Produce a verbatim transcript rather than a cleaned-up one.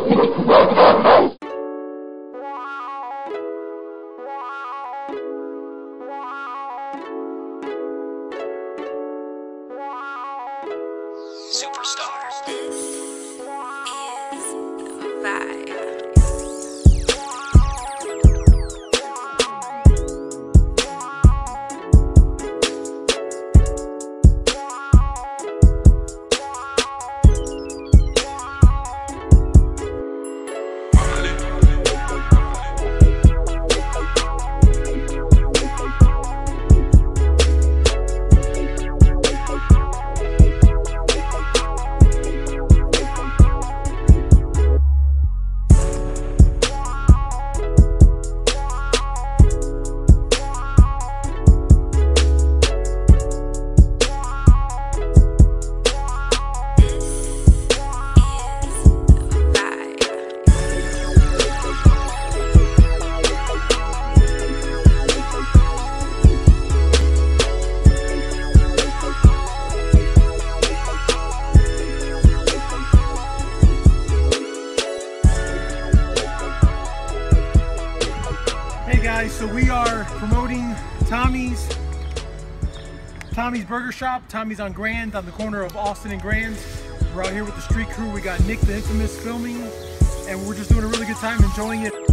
Superstars. This is Vibe. Hey guys, so we are promoting Tommy's Tommy's Burger Shop. Tommy's on Grand, on the corner of Austin and Grand. We're out here with the street crew. We got Nick the Infamous filming, and we're just doing a really good time, enjoying it.